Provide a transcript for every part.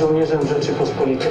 żołnierzem Rzeczypospolitej.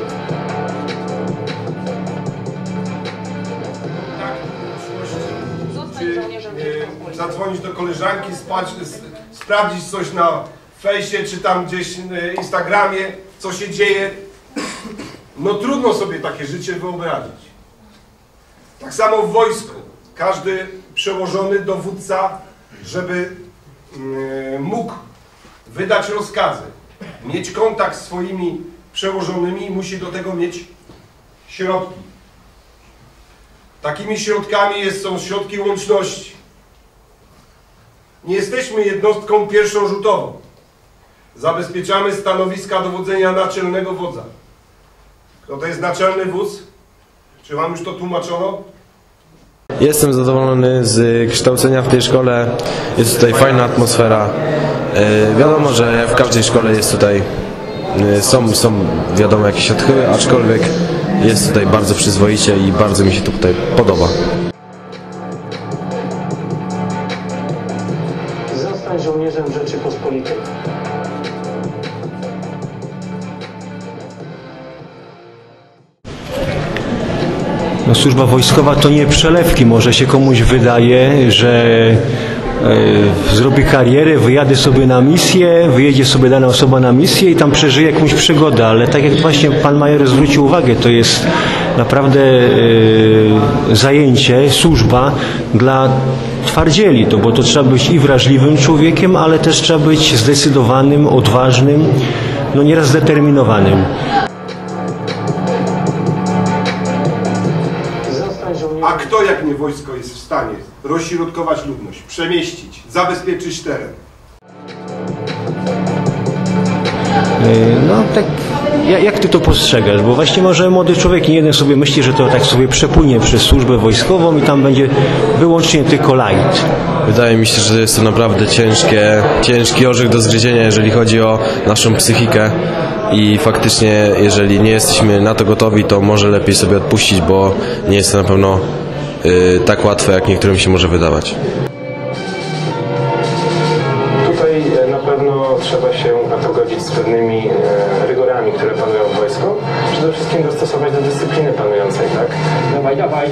Zadzwonić do koleżanki, sprawdzić coś na fejsie, czy tam gdzieś na Instagramie, co się dzieje. No trudno sobie takie życie wyobrazić. Tak samo w wojsku. Każdy przełożony dowódca, żeby mógł wydać rozkazy, mieć kontakt z swoimi przełożonymi, musi do tego mieć środki. Takimi środkami są środki łączności. Nie jesteśmy jednostką pierwszorzutową. Zabezpieczamy stanowiska dowodzenia naczelnego wodza. Kto to jest naczelny wódz? Czy wam już to tłumaczono? Jestem zadowolony z kształcenia w tej szkole. Jest tutaj fajna atmosfera. Wiadomo, że w każdej szkole jest tutaj są wiadomo jakieś odchyły, aczkolwiek jest tutaj bardzo przyzwoicie i bardzo mi się tutaj podoba. Zostań żołnierzem Rzeczypospolitej. No, służba wojskowa to nie przelewki. Może się komuś wydaje, że zrobi karierę, wyjadę sobie na misję, wyjedzie sobie dana osoba na misję i tam przeżyje jakąś przygodę, ale tak jak właśnie pan major zwrócił uwagę, to jest naprawdę zajęcie, służba dla twardzieli, bo to trzeba być i wrażliwym człowiekiem, ale też trzeba być zdecydowanym, odważnym, no nieraz zdeterminowanym. A kto jak nie wojsko jest w stanie rozśrodkować ludność, przemieścić, zabezpieczyć teren? No tak, jak ty to postrzegasz? Bo właśnie może młody człowiek nie jeden sobie myśli, że to tak sobie przepłynie przez służbę wojskową i tam będzie wyłącznie tylko light. Wydaje mi się, że jest to naprawdę ciężki orzech do zgryzienia, jeżeli chodzi o naszą psychikę. I faktycznie, jeżeli nie jesteśmy na to gotowi, to może lepiej sobie odpuścić, bo nie jest to na pewno tak łatwe, jak niektórym się może wydawać. Tutaj na pewno trzeba się pogodzić z pewnymi rygorami, które panują w wojsku. Przede wszystkim dostosować do dyscypliny panującej, tak? Dawaj, dawaj.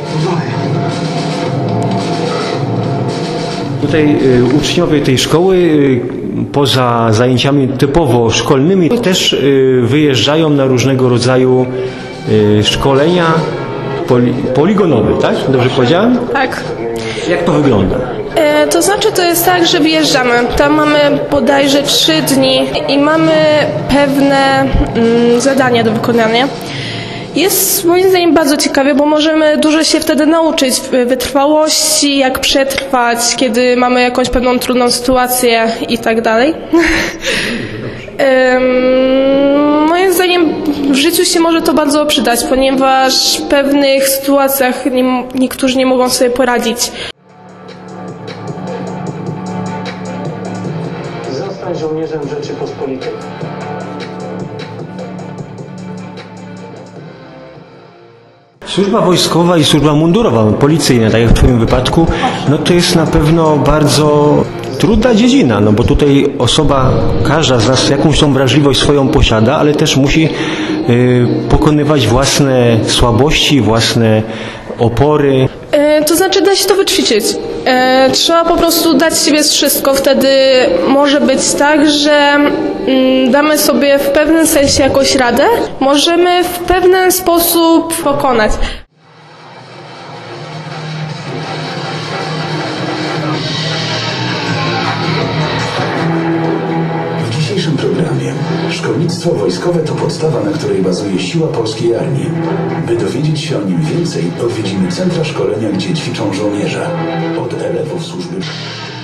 Tutaj uczniowie tej szkoły poza zajęciami typowo szkolnymi też wyjeżdżają na różnego rodzaju szkolenia poligonowe, tak? Dobrze powiedziałem? Tak. Jak to wygląda? To znaczy to jest tak, że wyjeżdżamy. Tam mamy bodajże 3 dni i mamy pewne zadania do wykonania. Jest moim zdaniem bardzo ciekawie, bo możemy dużo się wtedy nauczyć wytrwałości, jak przetrwać, kiedy mamy jakąś pewną trudną sytuację i tak dalej. Moim zdaniem w życiu się może to bardzo przydać, ponieważ w pewnych sytuacjach niektórzy nie mogą sobie poradzić. Zostań żołnierzem Rzeczypospolitej. Służba wojskowa i służba mundurowa, policyjna, tak jak w twoim wypadku, no to jest na pewno bardzo trudna dziedzina, no bo tutaj osoba, każda z nas jakąś tą wrażliwość swoją posiada, ale też musi pokonywać własne słabości, własne opory. To znaczy da się to wyćwiczyć. Trzeba po prostu dać z siebie wszystko. Wtedy może być tak, że damy sobie w pewnym sensie jakąś radę. Możemy w pewien sposób pokonać. W dzisiejszym programie szkolnictwo wojskowe to podstawa, na której bazuje siła polskiej armii. By dowiedzieć się o nim więcej, odwiedzimy centra szkolenia, gdzie ćwiczą żołnierze. Od elewów służby.